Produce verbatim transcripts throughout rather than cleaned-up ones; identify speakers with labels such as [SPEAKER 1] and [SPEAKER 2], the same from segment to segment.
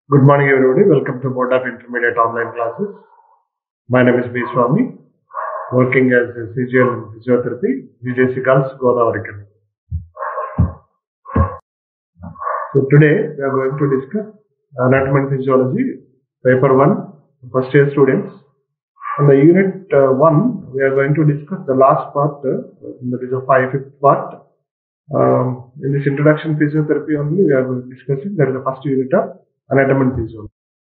[SPEAKER 1] Good morning, everybody. Welcome to Board of Intermediate Online Classes. My name is B. Swami, working as a C G L in Physiotherapy, V J C Girls, Godavari. So today we are going to discuss Anatomy and Physiology, Paper one, first year students. On the Unit uh, one, we are going to discuss the last part, uh, that is a five fifth part. Um, in this introduction physiotherapy only, we are discussing that is the first unit of Anatomy and Physiology.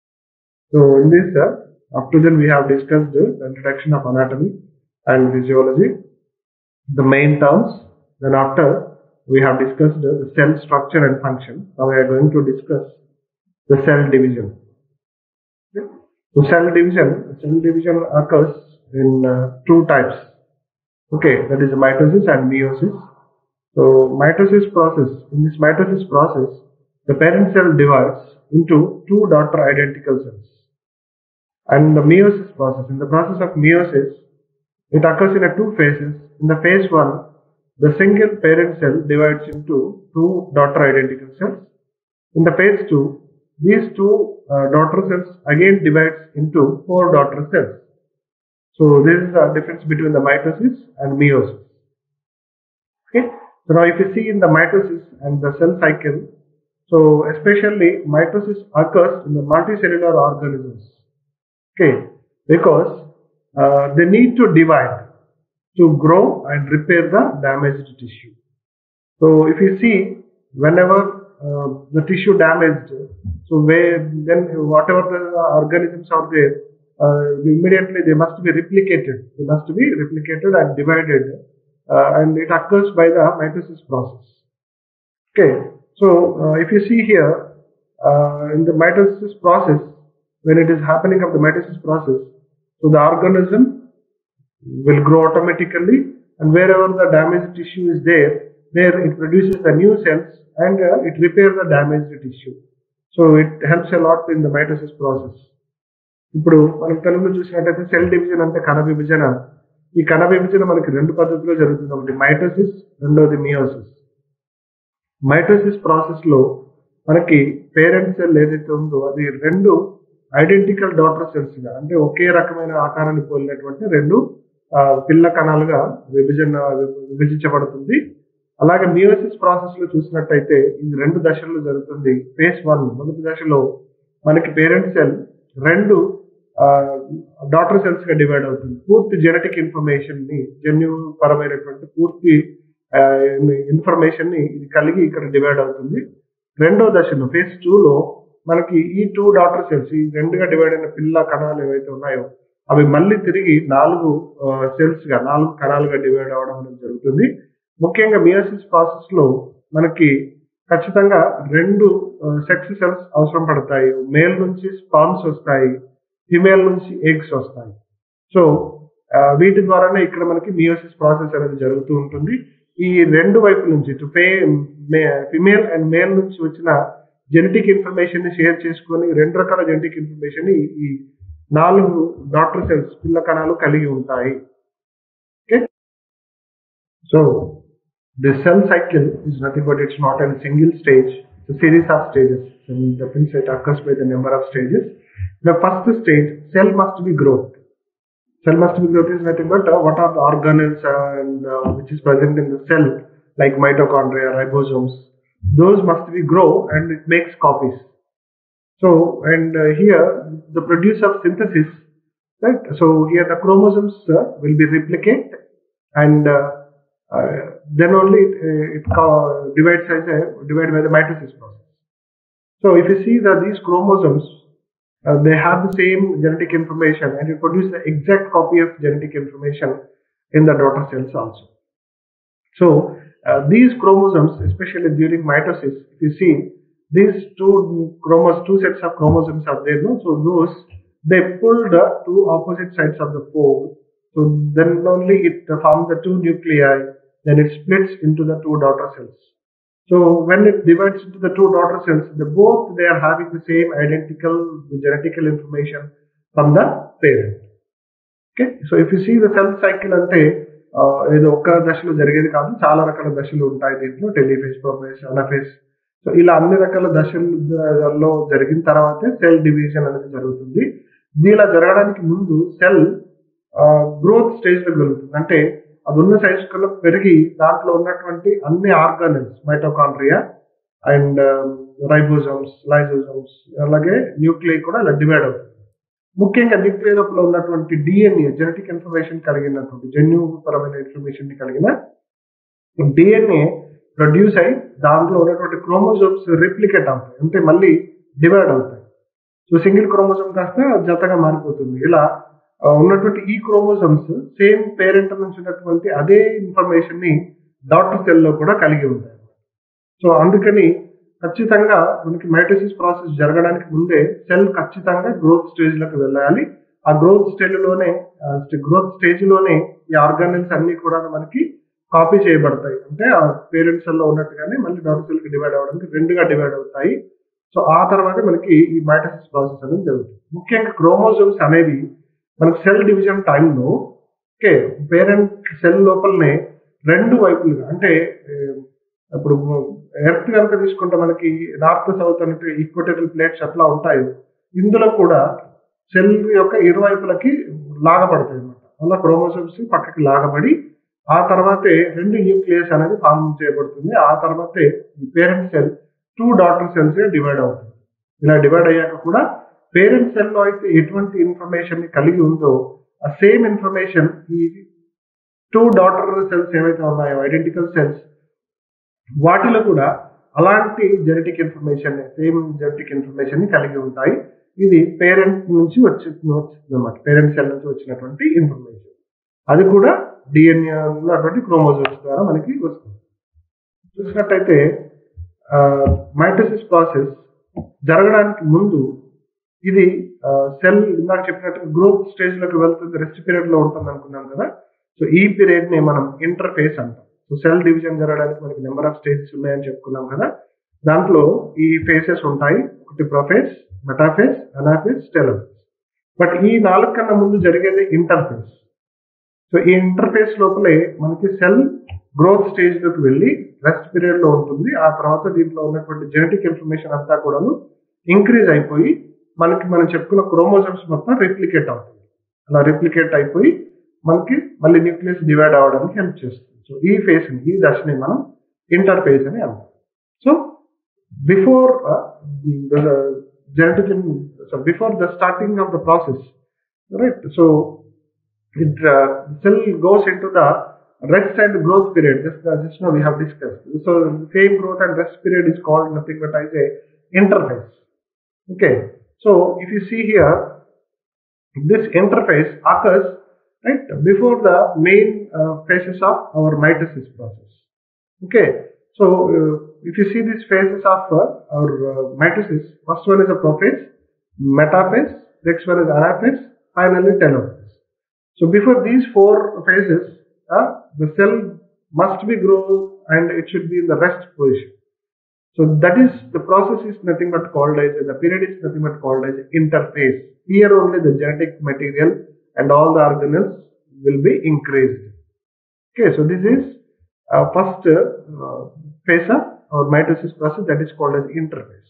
[SPEAKER 1] So in this, uh, up to then we have discussed the introduction of anatomy and physiology, the main terms. Then after we have discussed the cell structure and function. Now we are going to discuss the cell division. Okay. So cell division, cell division occurs in uh, two types. Okay, that is mitosis and meiosis. So mitosis process. In this mitosis process, the parent cell divides into two daughter identical cells. And the meiosis process, in the process of meiosis, it occurs in a two phases. In the phase one, the single parent cell divides into two daughter identical cells. In the phase two, these two uh, daughter cells again divides into four daughter cells. So this is the difference between the mitosis and meiosis. Okay. So now if you see in the mitosis and the cell cycle, so especially mitosis occurs in the multicellular organisms. Okay, because uh, they need to divide to grow and repair the damaged tissue. So if you see, whenever uh, the tissue damaged, so where then whatever the organisms are there, uh, immediately they must be replicated. They must be replicated and divided, uh, and it occurs by the mitosis process. Okay, so uh, if you see here, uh, in the mitosis process, when it is happening of the mitosis process, so the organism will grow automatically, and wherever the damaged tissue is there, there it produces the new cells and uh, it repairs the damaged tissue. So it helps a lot in the mitosis process. ఇప్పుడు మనం తెలుగులో చూసినట్టయితే cell division అంటే కణ విభజన. ఈ కణ విభజన మనకి రెండు పద్ధతిలో జరుగుతుంది. ఒకటి మైటోసిస్, రెండోది మియోసిస్. మైటోసిస్ ప్రాసెస్ లో మనకి పేరెంట్ సెల్ ఏదైతే ఉందో అది రెండు ఐడెంటికల్ డాటర్ సెల్స్ గా, అంటే ఒకే రకమైన ఆకారాన్ని పోలినటువంటి రెండు పిల్ల కణాలుగా విభజన విభజించబడుతుంది. అలాగే మియోసిస్ ప్రాసెస్ లో చూసినట్టయితే ఇది రెండు దశల్లో జరుగుతుంది. ఫేజ్ వన్, మొదటి దశలో మనకి పేరెంట్ సెల్ రెండు డాటర్ సెల్స్ గా డివైడ్ అవుతుంది. పూర్తి జెనెటిక్ ఇన్ఫర్మేషన్ ని, జన్యు పరమైనటువంటి పూర్తి ఇన్ఫర్మేషన్ ని ఇది కలిగి ఇక్కడ డివైడ్ అవుతుంది. రెండో దశలో ఫేజ్ టూ లో మనకి ఈ టూ డాటర్ సెల్స్, ఈ రెండుగా డివైడ్ అయిన పిల్ల కణాలు ఏవైతే ఉన్నాయో అవి మళ్ళీ తిరిగి నాలుగు సెల్స్ గా, నాలుగు కణాలుగా డివైడ్ అవ్వడం అనేది జరుగుతుంది. ముఖ్యంగా మియోసిస్ ప్రాసెస్ లో మనకి ఖచ్చితంగా రెండు సెక్స్ సెల్స్ అవసరం పడతాయి. మేల్ నుంచి స్పామ్స్ వస్తాయి, ఫిమేల్ నుంచి ఎగ్స్ వస్తాయి. సో వీటి ద్వారానే ఇక్కడ మనకి మియోసిస్ ప్రాసెస్ అనేది జరుగుతూ ఉంటుంది. ఈ రెండు వైపుల నుంచి, ఇటు ఫిమేల్ అండ్ మేల్ నుంచి వచ్చిన జెనెటిక్ ఇన్ఫర్మేషన్ ని షేర్ చేసుకొని రెండు రకాల జెనెటిక్ ఇన్ఫర్మేషన్ ని ఈ నాలుగు డాటర్ సెల్స్, పిల్ల కణాలు కలిగి ఉంటాయి. Okay, so the cell cycle is nothing but it's not a single stage, it's a series of stages, and the things that occurs by the number of stages. The first stage, cell must be growth. Cell must be growth is nothing but uh, what are the organelles uh, and uh, which is present in the cell, like mitochondria, ribosomes. Those must be grow and it makes copies. So and uh, here the produce of synthesis, right? So here the chromosomes uh, will be replicate, and uh, uh, then only it, uh, it uh, divides as a divided by the mitosis process. So if you see that these chromosomes, uh, they have the same genetic information, and it produces the exact copy of genetic information in the daughter cells also. So uh, these chromosomes, especially during mitosis, if you see these two chromosomes, two sets of chromosomes are there, no? So those, they pull the two opposite sides of the pole. So then only it forms the two nuclei, then it splits into the two daughter cells. So when it divides into the two daughter cells, they both they are having the same identical genetical information from the parent. Okay, so if you see the cell cycle ante ఏదో ఒక్క దశలో జరిగేది కాదు, చాలా రకాల దశలు ఉంటాయి దీంట్లో. టెలిఫేజ్, ప్రోఫేజ్, అనాఫేజ్. సో ఇలా అన్ని రకాల దశల్లో జరిగిన తర్వాతే సెల్ డివిజన్ అనేది జరుగుతుంది. ఇలా జరగడానికి ముందు సెల్ గ్రోత్ స్టేజ్ లో వెళ్తుంది. అంటే అది ఉన్న సైజ్ కన్నా పెరిగి దాంట్లో ఉన్నటువంటి అన్ని organelles, mitochondria and ribosomes, lysosomes, అలాగే న్యూక్లియై కూడా ఇలా డివైడ్ అవుతుంది. ముఖ్యంగా న్యూక్లియై లోపల ఉన్నటువంటి డిఎన్ఏ, జెనెటిక్ ఇన్ఫర్మేషన్ కలిగినటువంటి జన్యుపరమైన ఇన్ఫర్మేషన్ కలిగిన డిఎన్ఏ ప్రొడ్యూస్ అయి దాంట్లో ఉన్నటువంటి క్రోమోజోమ్స్ రిప్లికేట్ అవుతాయి, అంటే మళ్ళీ డివైడ్ అవుతాయి. సో సింగిల్ క్రోమోజోమ్ కాస్త జతగా మారిపోతుంది. ఇలా ఉన్నటువంటి ఈ క్రోమోజోమ్స్ సేమ్ పేరెంట్ నుంచి ఉన్నటువంటి అదే ఇన్ఫర్మేషన్ ని డాటర్ సెల్ లో కూడా కలిగి ఉంటాయి. సో అందుకని ఖచ్చితంగా మనకి మైటోసిస్ ప్రాసెస్ జరగడానికి ముందే సెల్ ఖచ్చితంగా గ్రోత్ స్టేజ్ లోకి వెళ్ళాలి. ఆ గ్రోత్ స్టేజ్ లోనే గ్రోత్ స్టేజ్ లోనే ఈ ఆర్గానెల్స్ అన్ని కూడా మనకి కాపీ చేయబడతాయి. అంటే ఆ పేరెంట్ సెల్ లో ఉన్నట్టుగానే మళ్ళీ డాటర్ సెల్ కి డివైడ్ అవ్వడానికి రెండుగా డివైడ్ అవుతాయి. సో ఆ తర్వాత మనకి ఈ మైటోసిస్ ప్రాసెస్ అనేది జరుగుతుంది. ముఖ్యంగా క్రోమోజోమ్స్ అనేవి మనకి సెల్ డివిజన్ టైంలో ఓకే పేరెంట్ సెల్ లోపలనే రెండు వైపులుగా, అంటే ఇప్పుడు ఎర్త్ కనుక తీసుకుంటే మనకి నార్త్ సౌత్ అంటే ఈక్వటోరియల్ ప్లేట్స్ అట్లా ఉంటాయి, ఇందులో కూడా సెల్ యొక్క ఇరువైపులకి లాగబడతాయి అన్నమాట. అలా క్రోమోజోమ్స్ పక్కకి లాగబడి ఆ తర్వాతే రెండు న్యూక్లియస్ అనేది ఫార్మ్ చేయబడుతుంది. ఆ తర్వాతే ఈ parent cell two daughter cells divide అవుతుంది. ఇలా డివైడ్ అయ్యాక కూడా పేరెంట్ సెల్ లో అయితే ఎటువంటి ఇన్ఫర్మేషన్ ని కలిగి ఉందో ఆ సేమ్ ఇన్ఫర్మేషన్ ఈ టూ డాటర్ సెల్స్ ఏవైతే ఉన్నాయో ఐడెంటికల్ సెల్స్ వాటిలో కూడా అలాంటి genetic information, same genetic information ని కలిగి ఉంటాయి. ఇది పేరెంట్ నుంచి వచ్చి వచ్చిందన్నమాట, పేరెంట్ సెల్ నుంచి వచ్చినటువంటి ఇన్ఫర్మేషన్. అది కూడా డిఎన్ఏ ఉన్నటువంటి క్రోమోజోమ్స్ ద్వారా మనకి వస్తుంది. చూసినట్టయితే మైటోసిస్ ప్రాసెస్ జరగడానికి ముందు ఇది సెల్ ఇందాక చెప్పినట్టు గ్రోత్ స్టేజ్ లోకి వెళ్తుంది, రెస్ట్ పీరియడ్ లో ఉంటుంది అనుకున్నాం కదా. సో ఈ పీరియడ్ ని మనం ఇంటర్ఫేస్ అంటాం. సో సెల్ డివిజన్ జరగడానికి మనకి నెంబర్ ఆఫ్ స్టేజెస్ ఉన్నాయని చెప్పుకున్నాం కదా. దాంట్లో ఈ ఫేసెస్ ఉంటాయి, ఒకటి prophase, metaphase, anaphase, telophase. But ఈ నాలుగు కన్నా ముందు జరిగేది ఇంటర్ఫేస్. సో ఈ ఇంటర్ఫేస్ లోపలే మనకి సెల్ గ్రోత్ స్టేజ్ లోకి వెళ్ళి రెస్ట్ పీరియడ్ లో ఉంటుంది. ఆ తర్వాత దీంట్లో ఉన్నటువంటి జెనెటిక్ ఇన్ఫర్మేషన్ అంతా కూడా ఇంక్రీజ్ అయిపోయి మనకి మనం చెప్పుకున్న క్రోమోజోమ్స్ మొత్తం రిప్లికేట్ అవుతుంది. అలా రిప్లికేట్ అయిపోయి మనకి మళ్ళీ న్యూక్లియస్ డివైడ్ అవ్వడానికి హెల్ప్ చేస్తుంది. సో ఈ ఫేజ్ ని, ఈ దశని మనం ఇంటర్ఫేజ్ అని అంటాం. So before genetic so before the starting of the process, right, so it uh, cell goes into the rest and growth period. Just uh, just now we have discussed. So the same growth and rest period is called nothing but as a interface. Okay. So if you see here, this interface occurs right before the main uh, phases of our mitosis process. Okay. So uh, if you see these phases of uh, our uh, mitosis, first one is a prophase, metaphase, next one is anaphase, finally telophase. So before these four phases, uh, the cell must be grown and it should be in the rest position. So that is, the process is nothing but called as, the period is nothing but called as interphase. Here only the genetic material and all the organelles will be increased. Okay, so this is uh, first uh, phase of our mitosis process, that is called as interphase.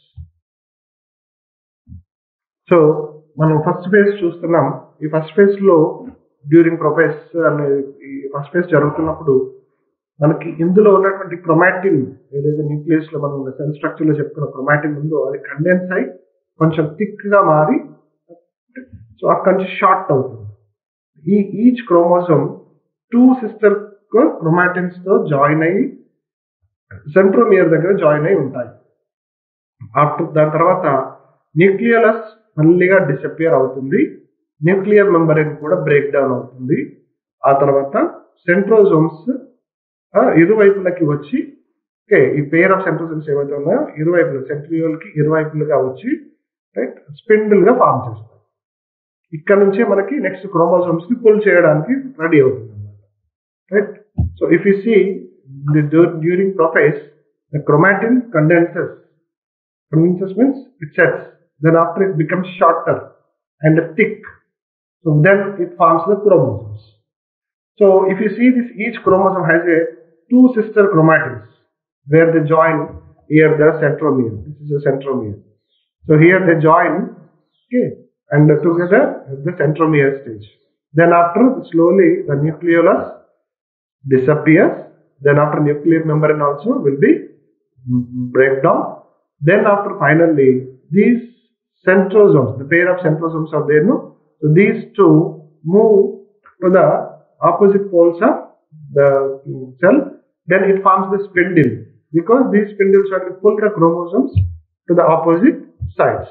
[SPEAKER 1] So మనం first phase చూస్తున్నాం. ఈ first phase లో during prophase అనే ఈ first phase జరుగుతున్నప్పుడు మనకి ఇందులో ఉన్నటువంటి క్రొమాటిన్, ఏదైతే న్యూక్లియస్ లో మనం సెల్ స్ట్రక్చర్ లో చెప్పుకున్న క్రొమాటిన్ ఉందో అది కండెన్స్ అయి కొంచెం థిక్ గా మారి సో అక్కడి నుంచి షార్ట్ అవుతుంది. ఈ each chromosome two sister chromatins తో జాయిన్ అయ్యి సెంట్రోమియర్ దగ్గర జాయిన్ అయి ఉంటాయి. ఆఫ్టర్ దాని తర్వాత న్యూక్లియస్ మళ్ళీగా డిసపియర్ అవుతుంది, న్యూక్లియర్ మెంబ్రేన్ కూడా బ్రేక్ డౌన్ అవుతుంది. ఆ తర్వాత సెంట్రోజోమ్స్ ఇరువైపులకి వచ్చి, ఓకే, ఈ పేర్ ఆఫ్ సెంట్రోజోమ్స్ ఏవైతే ఉన్నాయో ఇరువైపులు సెంట్రియోల్ కి ఇరువైపులుగా వచ్చి రైట్ స్పిన్డిల్ గా ఫామ్ చేస్తాయి. ఇక్కడ నుంచే మనకి నెక్స్ట్ క్రోమోజోమ్స్ ని పుల్ చేయడానికి రెడీ అవుతుంది అన్నమాట. Right, so if you see during prophase the chromatin condenses. Condenses means it sets. Then after it becomes shorter and thick. So then it forms the chromosomes. So if you see this, each chromosome has a two sister chromatins where they join here the centromere. This is a centromere. So here they join, okay, and together the centromere stage. Then after slowly the nucleolus disappears. Then after nuclear membrane also will be break down. Then after finally these centrosomes, the pair of centrosomes are there, no? So these two move to the opposite poles of the cell. Then it forms the spindle, because these spindles are to pull the chromosomes to the opposite sides.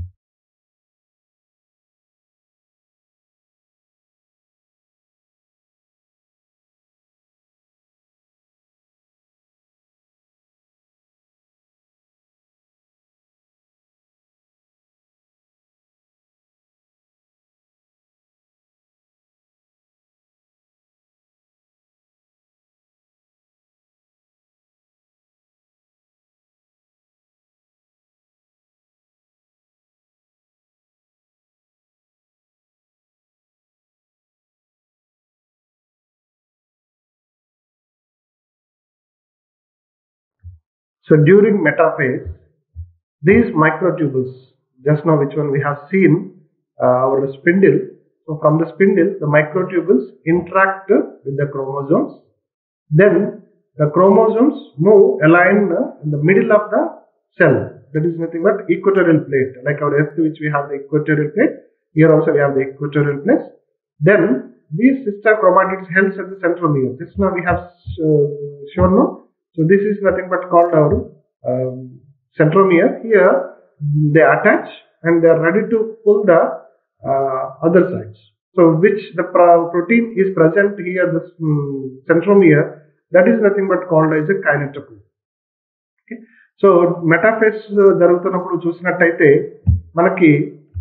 [SPEAKER 1] So during metaphase, these microtubules, just now which one we have seen, uh, our spindle. So from the spindle, the microtubules interact with the chromosomes. Then the chromosomes move aligned in the middle of the cell. That is nothing but equatorial plate. Like our Earth, which we have the equatorial plate. Here also we have the equatorial plate. Then these sister chromatids held at the centromere. This now we have uh, shown, no? So this is nothing but called our um, centromere. Here they attach and they are ready to pull the uh, other sides. So which the protein is present here, this um, centromere, that is nothing but called as a kinetochore. Okay. So metaphase జరుగుతున్నప్పుడు చూసినట్టయితే మనకి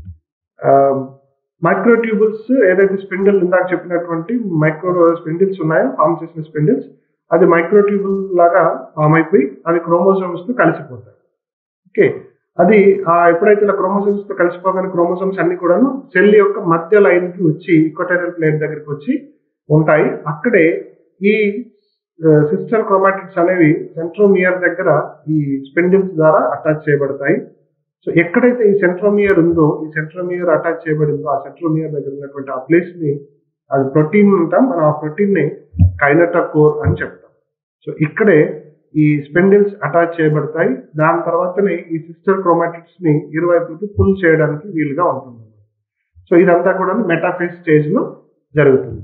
[SPEAKER 1] మైక్రోట్యూబుల్స్ ఏదైతే spindle ఇందాక చెప్పినటువంటి micro spindles ఉన్నాయో, form చేసిన spindles, అది microtubule లాగా ఫామ్ అయిపోయి అవి క్రోమోజోమ్స్ తో కలిసిపోతాయి. ఓకే, అది ఎప్పుడైతే ఇలా క్రోమోజోమ్స్ తో కలిసిపోగానే క్రోమోజోమ్స్ అన్ని కూడాను సెల్ యొక్క మధ్య లైన్ కి వచ్చి ఈక్వటోరియల్ ప్లేట్ దగ్గరికి వచ్చి ఉంటాయి. అక్కడే ఈ సిస్టర్ క్రోమాటిడ్స్ అనేవి సెంట్రోమియర్ దగ్గర ఈ స్పిండిల్స్ ద్వారా అటాచ్ చేయబడతాయి. సో ఎక్కడైతే ఈ సెంట్రోమియర్ ఉందో, ఈ సెంట్రోమియర్ అటాచ్ చేయబడిందో, ఆ సెంట్రోమియర్ దగ్గర ఉన్నటువంటి ఆ ప్లేస్ ని, అది ప్రోటీన్ ఉంటాం, మనం ఆ ప్రోటీన్ ని కైనెటోకోర్ అని చెప్తాం. సో ఇక్కడే ఈ స్పిండిల్స్ అటాచ్ చేయబడతాయి. దాని తర్వాతనే ఈ సిస్టర్ క్రోమాటిడ్స్ ని ఇరువైపులకి పుల్ చేయడానికి వీలుగా ఉంటుంది. సో ఇదంతా కూడా మెటాఫేజ్ స్టేజ్ లో జరుగుతుంది.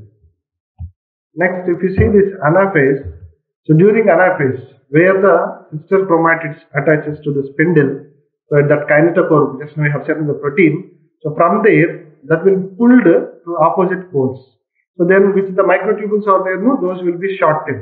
[SPEAKER 1] Next, if you see this anaphase, so during anaphase, where the sister chromatids attaches to the spindle, so that kinetochore, just now we have said in the protein, so from there, that will be pulled to opposite poles. So then, which the microtubules are there, no, those will be shortened.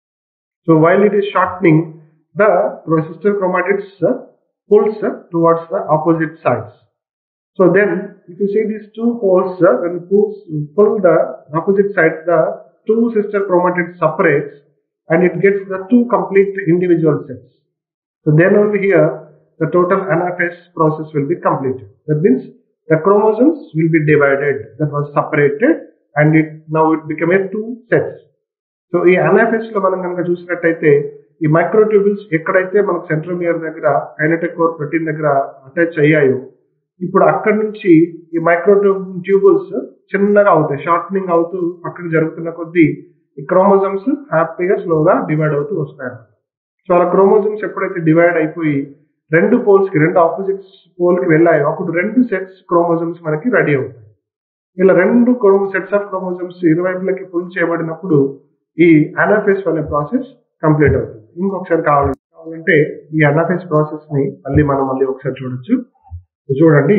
[SPEAKER 1] So while it is shortening, the sister chromatids uh, pulls uh, towards the opposite sides. So then, if you see these two poles, uh, when you pull, pull the opposite sides, the two sister chromatids separates and it gets the two complete individual sets. So then only here the total anaphase process will be completed. That means the chromosomes will be divided, that was separated, and it now it became a two sets. So ఈ anaphase లో మనం కనుక చూసినట్టయితే ఈ మైక్రోట్యూబుల్స్ ఎక్కడైతే మనకు centromere దగ్గర కైనెటోకోర్ protein దగ్గర అటాచ్ అయ్యాయో, ఇప్పుడు అక్కడి నుంచి ఈ మైక్రోట్యూబుల్స్ చిన్నగా అవుతాయి, షార్టనింగ్ అవుతూ పక్కకి జరుగుతున్న కొద్దీ ఈ క్రోమోజోమ్స్ హ్యాపీగా స్లోగా డివైడ్ అవుతూ వస్తాయి. సో అలా క్రోమోజోమ్స్ ఎప్పుడైతే డివైడ్ అయిపోయి రెండు పోల్స్ కి, రెండు ఆపోజిట్ పోల్ కి వెళ్ళాయో, అప్పుడు రెండు సెట్స్ క్రోమోజోమ్స్ మనకి రెడీ అవుతాయి. ఇలా రెండు సెట్స్ ఆఫ్ క్రోమోజోమ్స్ ఇరువైపులకి పుల్ చేయబడినప్పుడు ఈ అనాఫేస్ అనే ప్రాసెస్ కంప్లీట్ అవుతుంది. ఇంకొకసారి కావాలి కావాలంటే ఈ అనాఫేస్ ప్రాసెస్ ని మళ్ళీ మనం మళ్ళీ ఒకసారి చూడొచ్చు. చూడండి,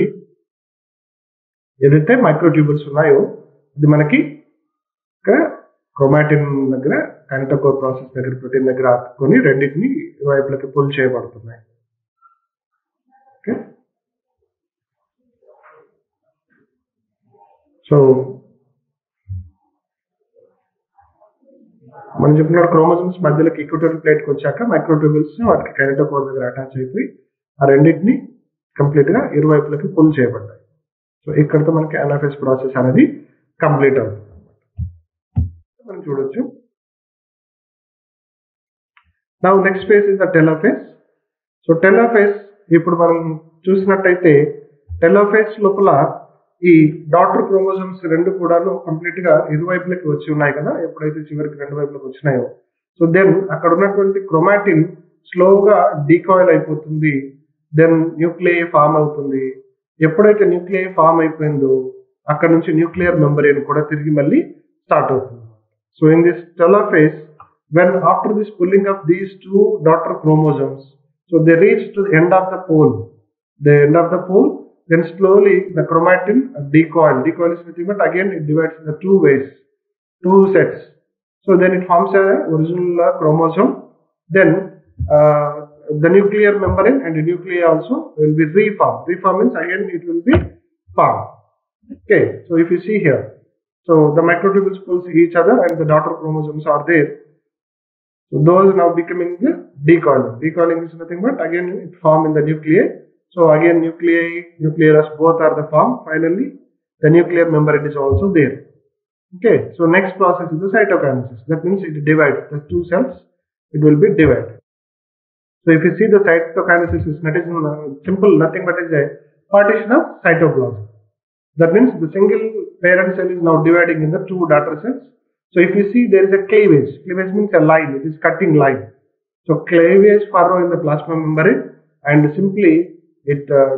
[SPEAKER 1] ఏదైతే మైక్రోట్యూబుల్స్ ఉన్నాయో ఇది మనకి క్రోమాటిన్ దగ్గర కైనెటోకోర్ ప్రాసెస్ దగ్గర ప్రోటీన్ దగ్గర ఆపుకొని రెండింటిని వైపులకి పుల్ చేయబడుతున్నాయి. ఓకే, సో మనం చెప్పిన క్రోమోజోమ్స్ మధ్యలోకి ఈక్వటోరియల్ ప్లేట్ కి వచ్చాక మైక్రోట్యూబుల్స్ వాటికి కైనెటోకోర్ దగ్గర అటాచ్ అయిపోయి ఆ రెండింటిని కంప్లీట్ గా ఇరువైపులకి పుల్ చేయబడ్డాయి. సో ఇక్కడతో మనకి అనాఫేస్ ప్రాసెస్ అనేది కంప్లీట్ అవుతుంది మనం చూడొచ్చు. Now next phase is the telophase. So telophase ఇప్పుడు మనం చూసినట్టయితే టెలోఫేస్ లోపల ఈ డాటర్ క్రోమోజోమ్స్ రెండు కూడాను కంప్లీట్ గా ఇరువైపులకి వచ్చి ఉన్నాయి కదా, ఎప్పుడైతే చివరికి రెండు వైపులకు వచ్చినాయో సో దెన్ అక్కడ ఉన్నటువంటి క్రోమాటిన్ స్లోగా డీకాయిల్ అయిపోతుంది, దెన్ న్యూక్లియై ఫామ్ అవుతుంది. ఎప్పుడైతే న్యూక్లియై ఫామ్ అయిపోయిందో అక్కడ నుంచి న్యూక్లియర్ మెంబ్రేన్ కూడా తిరిగి మళ్ళీ స్టార్ట్ అవుతుంది. So in this telophase when after this pulling of these two daughter chromosomes, so they reach to the end of the pole, the end of the pole, then slowly the chromatin decoil, decoil is nothing but again it divides in the two ways, two sets. So then it forms a original uh, chromosome, then uh, the nuclear membrane and the nuclei also will be reformed. Reform means again it will be formed. Okay, so if you see here, so the microtubules pulls each other and the daughter chromosomes are there. So those now becoming the decoiling. Decoiling is nothing but again it form in the nuclei. So again nuclei, nucleus both are the form. Finally the nuclear membrane is also there. Okay. So next process is the cytokinesis. That means it divides the two cells. It will be divided. So if you see the cytokinesis is not simple, nothing but is a partition of cytoplasm. That means the single parent cell is now dividing in the two daughter cells. So if you see there is a cleavage, cleavage means a line, it is cutting line. So cleavage furrow in the plasma membrane and simply it uh,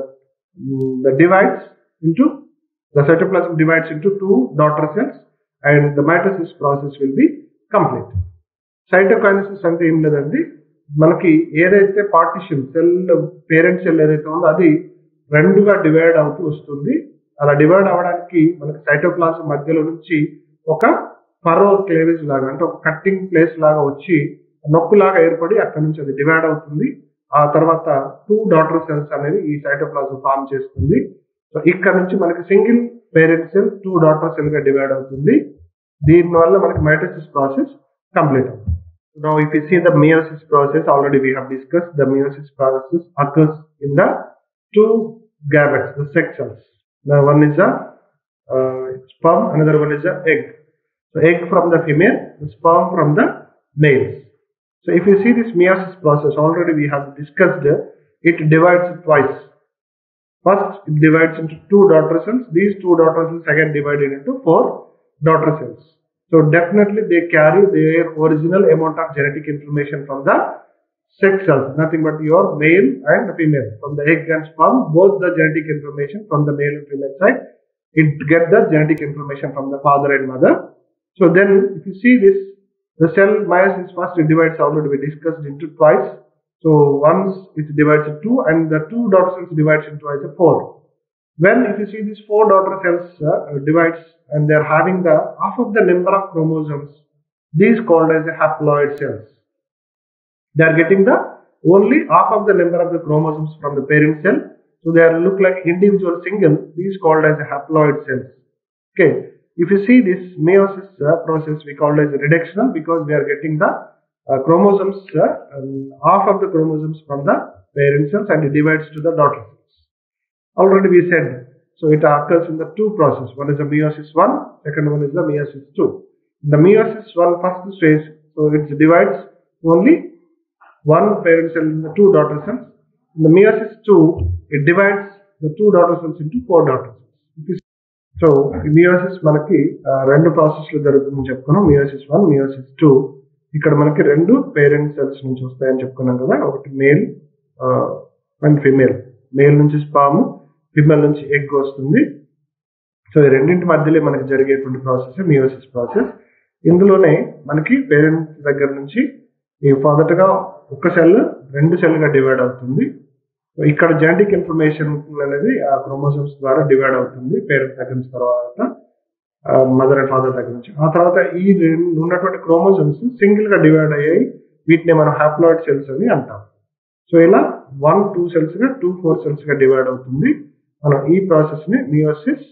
[SPEAKER 1] the divides into, the cytoplasm divides into two daughter cells and the mitosis process will be complete. Cytokinesis ante em ledandi, మనకి ఏదైతే partition cell parent cell ఏదైతే ఉందో అది రెండుగా divide అవుతూ వస్తుంది. అలా divide అవ్వడానికి మనకి సైటోప్లాజం మధ్యలో నుంచి ఒక ఫరో క్లేవేజ్ లాగా అంటే ఒక కట్టింగ్ ప్లేస్ లాగా వచ్చి నొక్కులాగా ఏర్పడి అక్కడ నుంచి అది డివైడ్ అవుతుంది. ఆ తర్వాత టూ డాటర్ సెల్స్ అనేవి ఈ సైటోప్లాజం ఫామ్ చేస్తుంది. సో ఇక్కడ నుంచి మనకి single parent cell two daughter cell గా డివైడ్ అవుతుంది. దీనివల్ల మనకి మైటోసిస్ ప్రాసెస్ కంప్లీట్ అవుతుంది. Now if you see the meiosis process, already we have discussed the meiosis process occurs in the two gametes, the sex cells. The one is a uh, sperm, another one is a egg. So egg from the female, the sperm from the males. So if you see this meiosis process, already we have discussed, it divides twice. First it divides into two daughter cells. These two daughter cells again divided into four daughter cells. So definitely they carry their original amount of genetic information from the sex cells, nothing but your male and female. From the egg and sperm, both the genetic information from the male and female side, it get the genetic information from the father and mother. So then if you see this, the cell meiosis first it divides, already we discussed, into twice. So once it divides into two and the two daughter cells divides into twice a four. When if you see these four daughter cells uh, divides and they are having the half of the number of chromosomes, these called as the haploid cells. They are getting the only half of the number of the chromosomes from the parent cell. So they are look like individual single. These called as the haploid cells. Okay. If you see this meiosis uh, process, we call it as reductional because we are getting the uh, chromosomes, uh, um, half of the chromosomes from the parent cells and it divides to the daughter cells. Already we said, so it occurs in the two process. One is the meiosis one, second one is the meiosis two. The meiosis one first stage, so it divides only one parent cell in the two daughter cells. In the meiosis two, it divides the two daughter cells into four daughter cells. So meiosis మనకి రెండు ప్రాసెస్లు జరుగుతుందని చెప్పుకున్నాం. meiosis one, meiosis two. ఇక్కడ మనకి రెండు parent cells నుంచి వస్తాయని చెప్పుకున్నాం కదా, ఒకటి మేల్ అండ్ ఫీమేల్. మేల్ నుంచి స్పామ్, ఫిమేల్ నుంచి ఎగ్ వస్తుంది. సో ఈ రెండింటి మధ్యలో మనకి జరిగేటువంటి ప్రాసెస్ మియోసిస్ ప్రాసెస్. ఇందులోనే మనకి పేరెంట్ దగ్గర నుంచి ఈ మొదటగా ఒక సెల్ రెండు సెల్గా డివైడ్ అవుతుంది. ఇక్కడ జెనెటిక్ ఇన్ఫర్మేషన్ అనేది ఆ క్రోమోసోమ్స్ ద్వారా డివైడ్ అవుతుంది పేరెంట్ దగ్గర నుంచి, తర్వాత మదర్ అండ్ ఫాదర్ దగ్గర నుంచి. ఆ తర్వాత ఈ ఉన్నటువంటి క్రోమోసోమ్స్ సింగిల్ గా డివైడ్ అయ్యాయి, వీటిని మనం హ్యాప్లాయిడ్ సెల్స్ అని అంటాం. సో ఇలా వన్ టూ సెల్స్ గా టూ ఫోర్ సెల్స్ గా డివైడ్ అవుతుంది. మనం ఈ ప్రాసెస్ ని మియోసిస్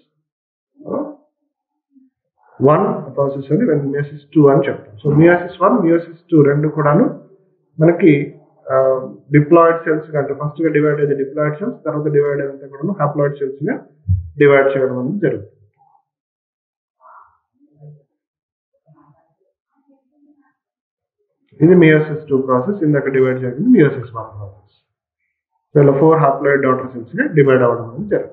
[SPEAKER 1] వన్ ప్రాసెస్ అని మియోసిస్ టూ అని చెప్తాం. So meiosis one, meiosis two రెండు కూడాను మనకి డిప్లాయిడ్ సెల్స్ గా, అంటే ఫస్ట్ గా డివైడ్ అయ్యేది డిప్లాయిడ్ సెల్స్, తర్వాత డివైడ్ అయినంత కూడా హ్యాప్లాయిడ్ సెల్స్ గా డివైడ్ చేయడం అనేది జరుగుతుంది. ఇది మియోసిస్ టూ ప్రాసెస్. ఇందాక డివైడ్ జరిగింది meiosis one process. So four haploid daughter cells get divide avadam.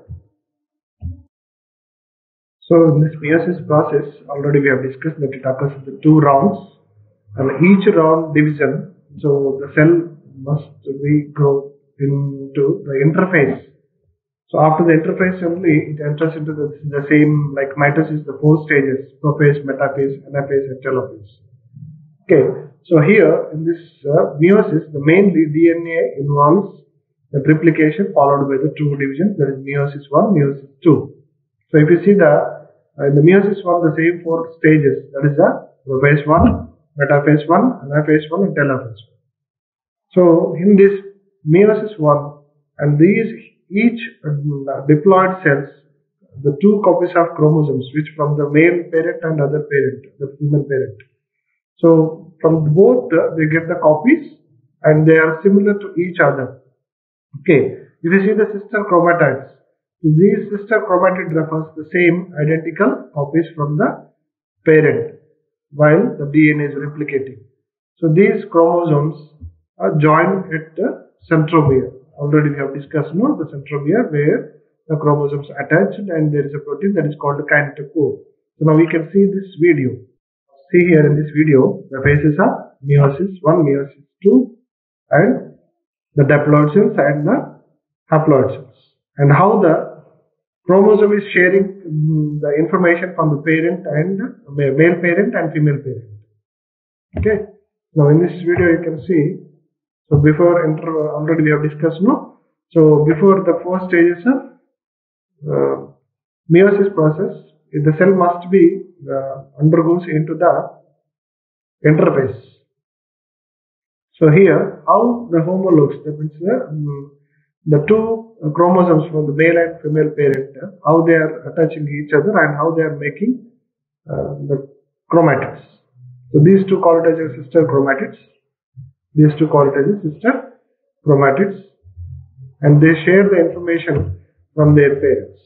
[SPEAKER 1] So in this meiosis process, already we have discussed that it occurs in the two rounds, and each round division, so the cell must be grow into the interphase. So after the interphase only, it enters into the, the same, like mitosis, the four stages: prophase, metaphase, anaphase, and telophase. Okay, so here in this uh, meiosis, the mainly D N A involves the replication followed by the two divisions, that is meiosis one, meiosis two. So if you see the uh, in the meiosis one, the same four stages, that is the prophase one, metaphase one, anaphase one, and telophase one. So in this meiosis one, and these each uh, diploid cells, the two copies of chromosomes, which from the male parent and other parent, the female parent. So from both uh, they get the copies, and they are similar to each other. Okay, if you see the sister chromatids, these sister chromatid refers the same identical copies from the parent while the D N A is replicating. So these chromosomes are joined at the centromere. Already we have discussed no, the centromere where the chromosomes attached and there is a protein that is called the kinetochore. So now we can see this video. See here in this video the phases are meiosis one, meiosis two, and the diploid cells and the haploid cells, and how the chromosome is sharing um, the information from the parent and uh, male parent and female parent. Okay, now in this video you can see. So before enter, already we have discussed no. So before the four stages of uh, meiosis process, the cell must be uh, undergoes into the interphase. So here, how the homologues, that means the, um, the two chromosomes from the male and female parent, uh, how they are attaching each other and how they are making uh, the chromatids. So these two call it as sister chromatids. These two call it as sister chromatids, and they share the information from their parents.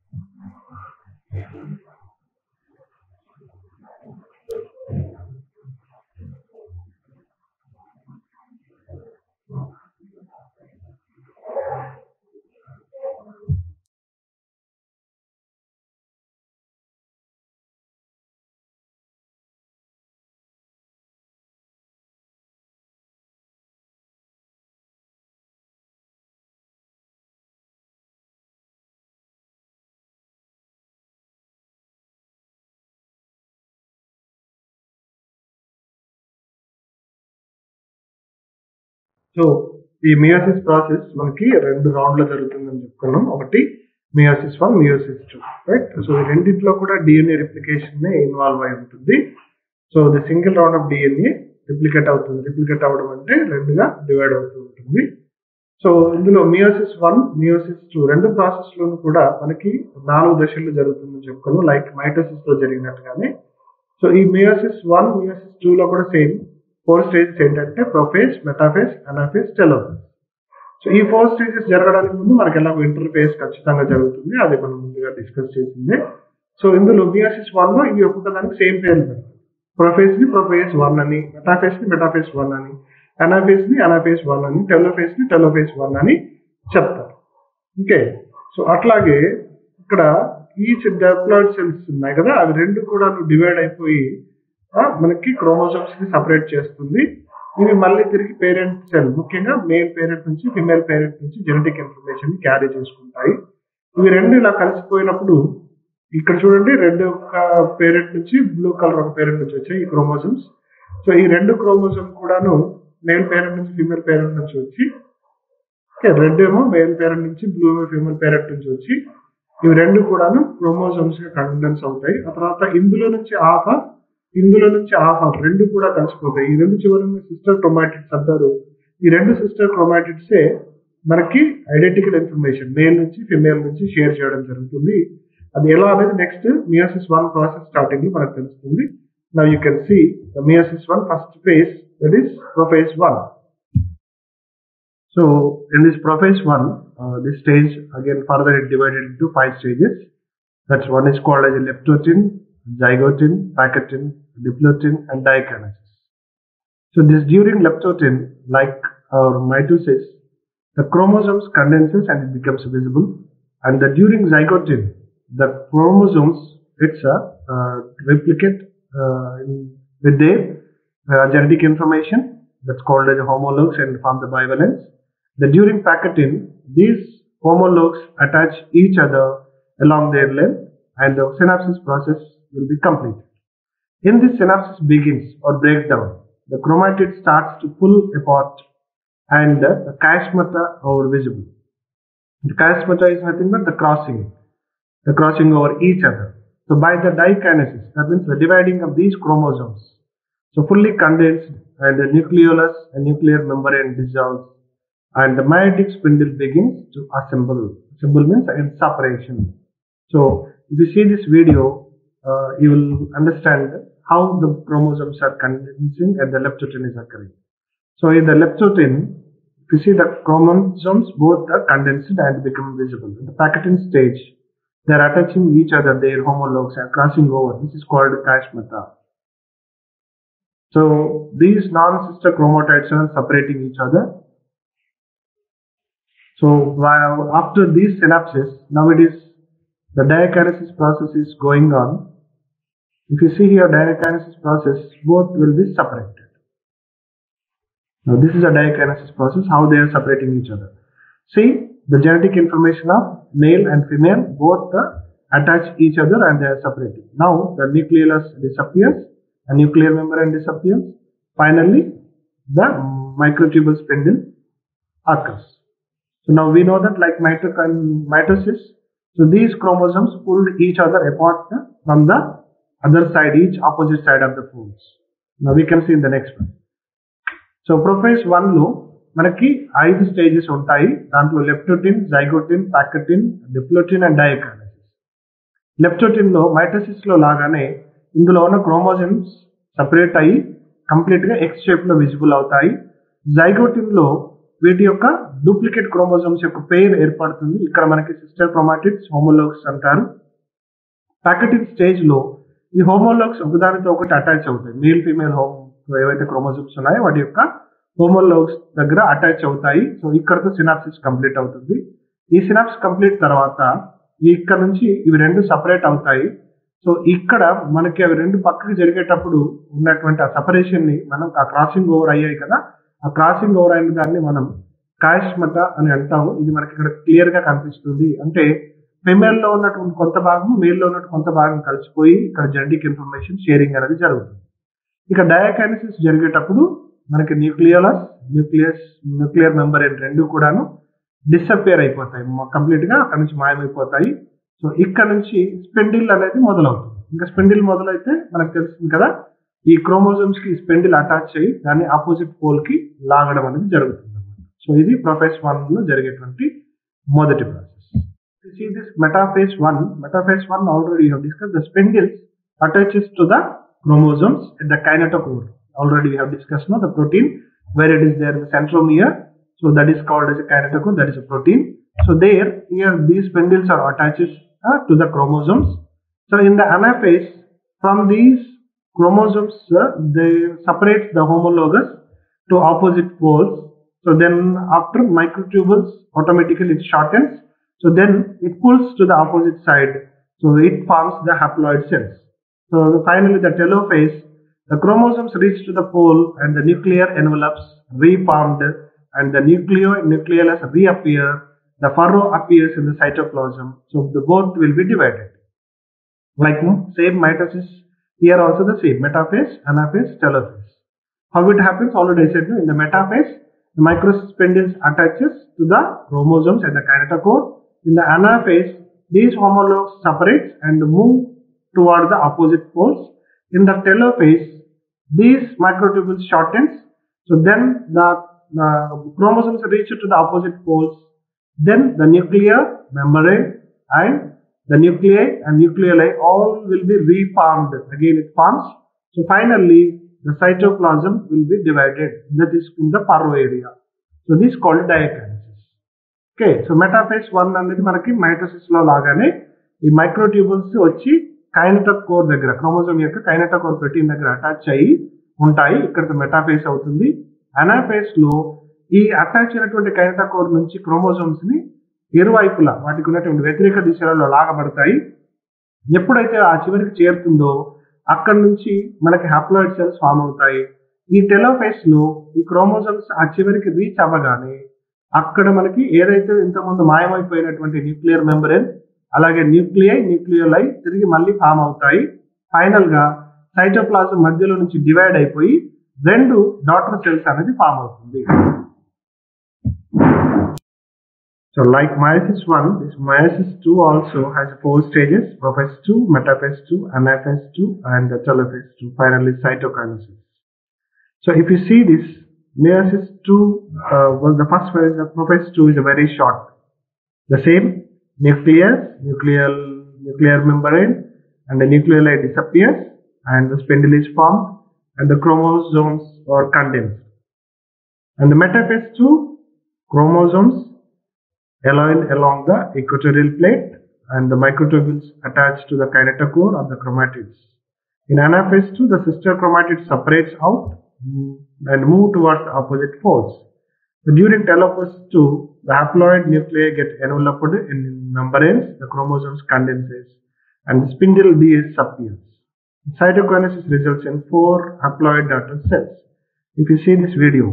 [SPEAKER 1] So ఈ meiosis process మనకి రెండు రౌండ్లో జరుగుతుందని చెప్పుకున్నాం. ఒకటి meiosis one, meiosis two, right. So ఈ రెండింటిలో కూడా డిఎన్ఏ రిప్లికేషన్ ఇన్వాల్వ్ అయి ఉంటుంది. So the single round of DNA replicate అవుతుంది. రిప్లికేట్ అవ్వడం అంటే రెండుగా డివైడ్ అవుతూ ఉంటుంది. సో ఇందులో మియోసిస్ వన్, మియోసిస్ టూ రెండు ప్రాసెస్లోనూ కూడా మనకి నాలుగు దశల్లో జరుగుతుందని చెప్పుకున్నాం, లైక్ మైటోసిస్ లో జరిగినట్టుగానే. సో ఈ మియోసిస్ వన్, మియోసిస్ టూ లో కూడా సేమ్ ఫోర్ స్టేజెస్ ఏంటంటే prophase, metaphase, anaphase, telophase. So ఈ ఫోర్ స్టేజెస్ జరగడానికి ముందు మనకి ఎలాగో ఇంటర్ఫేజ్ ఖచ్చితంగా జరుగుతుంది, అది మనం ముందుగా డిస్కస్ చేసింది. సో ఇందులో మియోసిస్ వన్ లో ఇవి ఒక్కొక్కదానికి సేమ్ పేర్లు పెడతాం. ప్రొఫేజ్ ని ప్రొఫేజ్ వన్ అని, మెటాఫేజ్ ని మెటాఫేజ్ వన్ అని, అనాఫేజ్ ని అనాఫేజ్ వన్ అని, టెలోఫేజ్ ని టెలోఫేజ్ వన్ అని చెప్తారు. ఓకే, సో అట్లాగే ఇక్కడ ఈచ్ డిప్లాయిడ్ సెల్స్ ఉన్నాయి కదా, అవి రెండు కూడా డివైడ్ అయిపోయి మనకి క్రోమోజోమ్స్ ని సపరేట్ చేస్తుంది. ఇవి మళ్ళీ తిరిగి పేరెంట్ సెల్, ముఖ్యంగా మేల్ పేరెంట్ నుంచి ఫిమేల్ పేరెంట్ నుంచి జెనెటిక్ ఇన్ఫర్మేషన్ ని క్యారీ చేసుకుంటాయి. ఇవి రెండు ఇలా కలిసిపోయినప్పుడు ఇక్కడ చూడండి, రెడ్ ఒక పేరెంట్ నుంచి బ్లూ కలర్ ఒక పేరెంట్ నుంచి వచ్చాయి ఈ క్రోమోజోమ్స్. సో ఈ రెండు క్రోమోజోమ్ కూడాను మేల్ పేరెంట్ నుంచి ఫీమేల్ పేరెంట్ నుంచి వచ్చి, రెడ్ ఏమో మేల్ పేరెంట్ నుంచి, బ్లూ ఏమో ఫీమేల్ పేరెంట్ నుంచి వచ్చి, ఇవి రెండు కూడాను క్రోమోజోమ్స్ గా కండెన్స్ అవుతాయి. ఆ తర్వాత ఇందులో నుంచి హాఫ్ ఆఫ్, ఇందులో నుంచి హాఫ్ ఆఫ్ రెండు కూడా కలిసిపోతాయి. ఈ రెండు చివరి సిస్టర్ క్రోమాటిడ్స్ అంటారు. ఈ రెండు సిస్టర్ క్రోమాటిడ్సే మనకి ఐడెంటికల్ ఇన్ఫర్మేషన్ మేల్ నుంచి ఫిమేల్ నుంచి షేర్ చేయడం జరుగుతుంది. అది ఎలా అనేది next meiosis one process starting లో మనకు తెలుస్తుంది. Now you can see the meiosis one first phase, that is prophase one. So in this prophase one, uh, this stage again further it divided into five stages. That's one is called as a leptotin, zygotin, pacotin, diplotin, and dikinesis. So this during leptotin, like our mitosis, the chromosomes condenses and it becomes visible. And the, during zygote, the chromosomes it's a uh, replicate uh, with their uh, genetic information that's called as homologues and form the bivalence. The during packeting, these homologues attach each other along their length and the synapsis process will be completed. In this synapsis begins or breaks down, the chromatid starts to pull apart and uh, the chiasmata are visible. The chiasmata is nothing but the crossing, the crossing over each other. So by the dikinesis, that means the dividing of these chromosomes, so fully condensed and the nucleolus and nuclear membrane dissolves and the meiotic spindle begins to assemble. Assemble means again separation. So if you see this video, uh, you will understand how the chromosomes are condensing and the leptotin is occurring. So in the leptotin, if you see the chromosomes both are condensed and become visible. In the packeting stage, they are attaching each other, their homologues are crossing over. This is called chiasmata. So these non-sister chromatids are separating each other. So while after these synapses, now it is the dikinesis process is going on. If you see here dikinesis process, both will be separated. Now this is a dikinesis process, how they are separating each other. See the genetic information of male and female both uh, attach each other and they are separating. Now the nucleolus disappears, a nuclear membrane disappears. Finally, the microtubule spindle occurs. So now we know that like mitosis, so these chromosomes pulled each other apart from the other side, each opposite side of the folds. Now we can see in the next one. So prophase one lo మనకి ఐదు stages ఉంటాయి. దాంట్లో లెప్టోటిన్, జైగోటిన్, ప్యాకెటిన్, డిప్లోటిన్ and డైకినసిస్. లెప్టోటిన్ లో mitosis లో లాగానే ఇందులో ఉన్న chromosomes separate అయ్యి కంప్లీట్ గా ఎక్స్ షేప్ లో విజిబుల్ అవుతాయి. జైగోటిన్ లో వీటి యొక్క డూప్లికేట్ క్రోమోజోమ్స్ యొక్క పెయిర్ ఏర్పడుతుంది. ఇక్కడ మనకి సిస్టర్ క్రోమాటిడ్స్, హోమోలోగ్స్ అంటారు. ప్యాకెటిన్ స్టేజ్ లో ఈ హోమోలోగ్స్ ఒకదానితో ఒకటి అటాచ్ అవుతాయి. మేల్ ఫీమేల్ హోమ్ ఏవైతే క్రోమోజోమ్స్ ఉన్నాయో వాటి యొక్క హోమోలోగ్స్ దగ్గర అటాచ్ అవుతాయి. సో ఇక్కడతో సినాప్సిస్ కంప్లీట్ అవుతుంది. ఈ సినాప్స్ కంప్లీట్ తర్వాత ఇక్కడ నుంచి ఇవి రెండు సపరేట్ అవుతాయి. సో ఇక్కడ మనకి అవి రెండు పక్కకి జరిగేటప్పుడు ఉన్నటువంటి ఆ సపరేషన్ ని మనం ఆ క్రాసింగ్ ఓవర్ అయ్యాయి కదా, ఆ క్రాసింగ్ ఓవర్ అయిన దాన్ని మనం కాయస్మత అని అంటాము. ఇది మనకి ఇక్కడ క్లియర్ గా కనిపిస్తుంది. అంటే ఫిమేల్ లో ఉన్నటువంటి కొంత భాగం మేల్ లో ఉన్నటువంటి కొంత భాగం కలిసిపోయి ఇక్కడ జెనెటిక్ ఇన్ఫర్మేషన్ షేరింగ్ అనేది జరుగుతుంది. ఇక డయాకైనసిస్ జరిగేటప్పుడు మనకి న్యూక్లియోలస్, న్యూక్లియస్, న్యూక్లియర్ మెంబ్రేన్ రెండు కూడాను డిసపియర్ అయిపోతాయి, కంప్లీట్ గా అక్కడ నుంచి మాయమైపోతాయి. సో ఇక్కడ నుంచి స్పెండిల్ అనేది మొదలవుతుంది. ఇంకా స్పెండిల్ మొదలైతే మనకు తెలుస్తుంది కదా, ఈ క్రోమోజోమ్స్ కి స్పెండిల్ అటాచ్ అయ్యి దాన్ని ఆపోజిట్ పోల్ కి లాగడం అనేది జరుగుతుంది అన్నమాట. సో ఇది ప్రొఫేజ్ వన్ లో జరిగేటువంటి మొదటి ప్రాసెస్. See this metaphase one, metaphase one already you have discussed. The spindles attaches to the chromosomes at the kinetochore. Already we have discussed now the protein where it is there the centromere. So that is called as a kinetochore. That is a protein. So there here these spindles are attached uh, to the chromosomes. So in the anaphase, from these chromosomes uh, they separate the homologous to opposite poles. So then after microtubules automatically it shortens. So then it pulls to the opposite side. So it forms the haploid cells. So finally the telophase, the chromosomes reach to the pole and the nuclear envelopes reformed and the nucleo nucleolus reappear. The furrow appears in the cytoplasm. So the both will be divided. Like same mitosis, here also the same metaphase, anaphase, telophase. How it happens? Already I said no, in the metaphase, the microspindles attaches to the chromosomes and the kinetochore. In the anaphase, these homologues separate and move toward the opposite poles. In the telophase, these microtubules shortens. So then the uh, chromosomes reach to the opposite poles. Then the nuclear membrane and the nuclei and nucleoli all will be reformed. Again it forms. So finally, the cytoplasm will be divided. That is in the paro area. So this is called diakinesis. Okay, so metaphase one అనేది మనకి mitosis లో లాగానే ఈ మైక్రోట్యూబుల్స్ వచ్చి కైనెటోకోర్ దగ్గర chromosome యొక్క కైనెటోకోర్ protein దగ్గర attach అయ్యి ఉంటాయి. ఇక్కడ మెటాఫేస్ అవుతుంది. అనాఫేస్ లో ఈ అటాచ్ అయినటువంటి కైనెటోకోర్ నుంచి క్రోమోజోమ్స్ ని ఇరువైపులా వాటికి ఉన్నటువంటి వ్యతిరేక దిశలలో లాగబడతాయి. ఎప్పుడైతే ఆ చివరికి చేరుతుందో అక్కడ నుంచి మనకి హ్యాప్లాయిడ్ సెల్స్ ఫామ్ అవుతాయి. ఈ టెలోఫేస్ లో ఈ క్రోమోజోమ్స్ ఆ చివరికి రీచ్ అవ్వగానే అక్కడ మనకి ఏదైతే ఇంతకుముందు మాయమైపోయినటువంటి న్యూక్లియర్ మెంబ్రేన్ అలాగే న్యూక్లియై న్యూక్లియోలై తిరిగి మళ్ళీ ఫామ్ అవుతాయి. ఫైనల్ గా సైటోప్లాజం మధ్యలో నుంచి డివైడ్ అయిపోయి రెండు డాటర్ సెల్స్ అనేది ఫామ్ అవుతుంది. So like meiosis one, this meiosis two also has four stages: prophase two, metaphase two, anaphase two, and the telophase two. Finally, cytokinesis. So if you see this meiosis two, uh, well, the first phase of prophase two is a very short. The same nucleus, nuclear nuclear membrane, and the nucleoli disappears, and the spindle is formed, and the chromosomes are condensed. And the metaphase two, chromosomes align along the equatorial plate, and the microtubules attach to the kinetochore of the chromatids. In anaphase two, the sister chromatid separates out and move towards opposite poles. So during telophase two, the haploid nuclei get enveloped in membranes, the chromosomes condenses, and the spindle disappears. Cytokinesis results in four haploid daughter cells. If you see this video,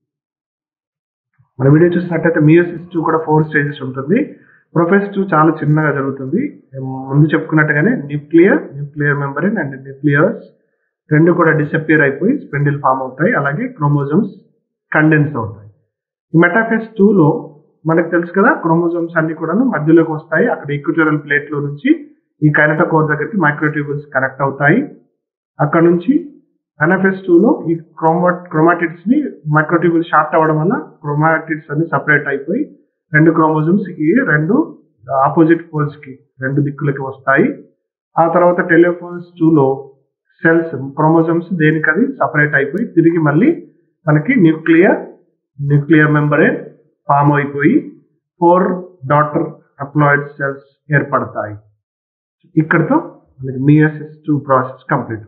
[SPEAKER 1] మన video చూసినట్టయితే meiosis two కూడా four stages ఉంటుంది. Prophase two చాలా చిన్నగా జరుగుతుంది. ముందు చెప్పుకున్నట్టుగానే nuclear nuclear membrane and nucleus రెండు కూడా డిసపియర్ అయిపోయి స్పెండిల్ ఫామ్ అవుతాయి. అలాగే క్రోమోజోమ్స్ కండెన్స్ అవుతాయి. ఈ మెటాఫేస్ టూ లో మనకు తెలుసు కదా, క్రోమోజోమ్స్ అన్ని కూడా మధ్యలోకి వస్తాయి. అక్కడ ఈక్వటోరియల్ ప్లేట్ లో నుంచి ఈ కైనెటోకోర్ దగ్గరికి మైక్రోట్యూబుల్స్ కనెక్ట్ అవుతాయి. అక్కడ నుంచి అనాఫేస్ టూ లో ఈ క్రోమా క్రోమాటిడ్స్ ని మైక్రోట్యూబుల్ షార్ట్ అవ్వడం వల్ల క్రోమాటిడ్స్ అన్ని సపరేట్ అయిపోయి రెండు క్రోమోజోమ్స్ కి రెండు ఆపోజిట్ పోల్స్ కి రెండు దిక్కులకి వస్తాయి. ఆ తర్వాత టెలోఫేస్ టూ లో సెల్స్ క్రోమోజోమ్స్ దేనికది సపరేట్ అయిపోయి తిరిగి మళ్ళీ మనకి న్యూక్లియర్ న్యూక్లియర్ మెంబ్రేన్ ఫామ్ అయిపోయి ఫోర్ డాటర్ హ్యాప్లాయిడ్ సెల్స్ ఏర్పడతాయి. ఇక్కడతో మనకి meiosis two process complete.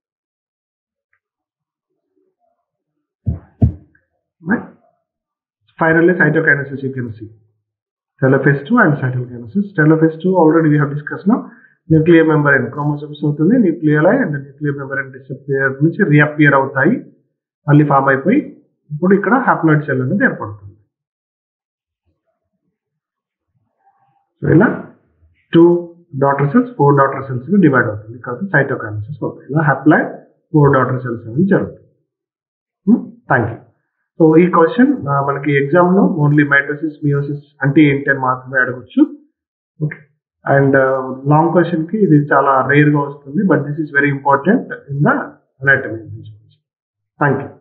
[SPEAKER 1] Finally, cytokinesis you can see. Telophase two and cytokinesis. Telophase two already we have discussed now. Nuclear membrane chromosomes అవుతుంది, nucleoli and the nuclear membrane disappear నుంచి reappear అవుతాయి, మళ్ళీ form అయిపోయి ఇప్పుడు ఇక్కడ haploid cell అనేది ఏర్పడుతుంది. So ఇలా two daughter cells four daughter cells గా డివైడ్ అవుతుంది కాబట్టి సైటోకైనసిస్ అవుతుంది. ఇలా హ్యాప్లాయిడ్ ఫోర్ డాటర్ సెల్స్ అనేది జరుగుతుంది. Thank you. సో ఈ క్వశ్చన్ మనకి ఎగ్జామ్ లో ఓన్లీ మైటోసిస్ మియోసిస్ అంటే ఏంటి అని మాత్రమే అడగొచ్చు. ఓకే, అండ్ లాంగ్ క్వశ్చన్ కి ఇది చాలా రేర్ గా వస్తుంది, but this is very important in the anatomy. Thank you.